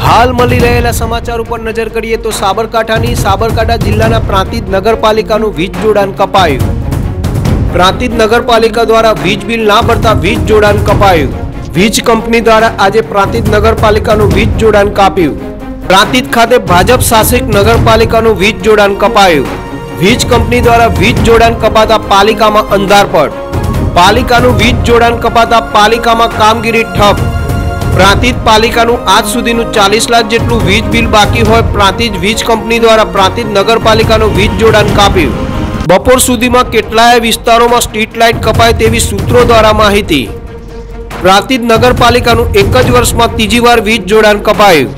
हाल मળી રહેલા સમાચાર ઉપર નજર કરીએ તો સાબરકાંઠા જિલ્લાના પ્રાંતિજ નગરપાલિકાનું વીજ જોડાણ કપાયું। પ્રાંતિજ નગરપાલિકા દ્વારા વીજ બિલ ના ભરતા વીજ જોડાણ કપાયું। વીજ કંપની દ્વારા આજે પ્રાંતિજ નગરપાલિકાનું વીજ જોડાણ કાપ્યું। પ્રાંતિજ ખાતે ભાજપ શાસિત નગરપાલિકાનું વીજ જોડાણ કપાયું। વીજ કંપની દ્વારા વીજ જોડાણ કપાતા પાલિકામાં અંધારપટ। પાલિકાનું વીજ જોડાણ કપાતા પાલિકામાં કામગીરી ठप। प्रांतिज पालिकाનું आज सुधीનું 40 लाख જેટલું વીજ બિલ બાકી હોય પ્રાંતિજ વીજ કંપની દ્વારા પ્રાંતિજ નગરપાલિકાનું વીજ જોડાણ કાપ્યું। બપોર સુધીમાં કેટલાય વિસ્તારોમાં સ્ટ્રીટ લાઇટ કપાય તેવી સૂત્રો દ્વારા માહિતી। પ્રાંતિજ નગરપાલિકાનું એક જ વર્ષમાં ત્રીજી વાર વીજ જોડાણ કપાયું।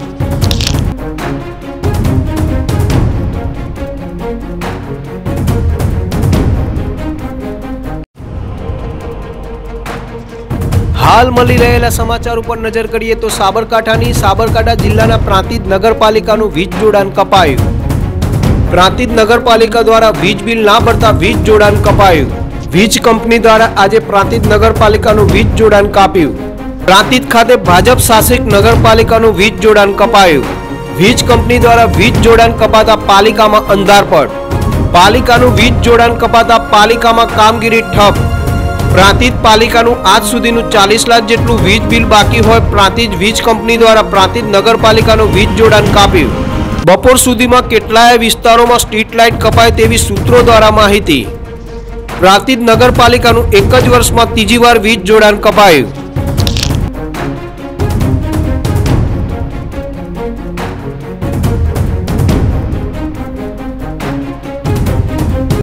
हाल मળી રહેલા સમાચાર ઉપર નજર કરીએ તો સાબરકાંઠા જિલ્લાના પ્રાંતિજ નગરપાલિકાનું વીજ જોડાણ કપાયું। પ્રાંતિજ નગરપાલિકા દ્વારા વીજ બિલ ના ભરતા વીજ જોડાણ કપાયું। વીજ કંપની દ્વારા આજે પ્રાંતિજ નગરપાલિકાનું વીજ જોડાણ કાપ્યું। પ્રાંતિજ ખાતે ભાજપ શાસિત નગરપાલિકાનું વીજ જોડાણ કપાયું। વીજ કંપની દ્વારા વીજ જોડાણ કપાતા પાલિકામાં અંધારપટ। પાલિકાનું વીજ જોડાણ કપાતા પાલિકામાં કામગીરી ठप। प्रांतिज पालिकाનું आज सुधीનું 40 लाख જેટલું વીજ બિલ બાકી હોય પ્રાંતિજ વીજ કંપની દ્વારા પ્રાંતિજ નગરપાલિકાનું વીજ જોડાણ કાપ્યું। બપોર સુધીમાં કેટલાય વિસ્તારોમાં સ્ટ્રીટ લાઇટ કપાય તેવી સૂત્રો દ્વારા માહિતી। પ્રાંતિજ નગરપાલિકાનું એક જ વર્ષમાં ત્રીજી વાર વીજ જોડાણ કપાયું।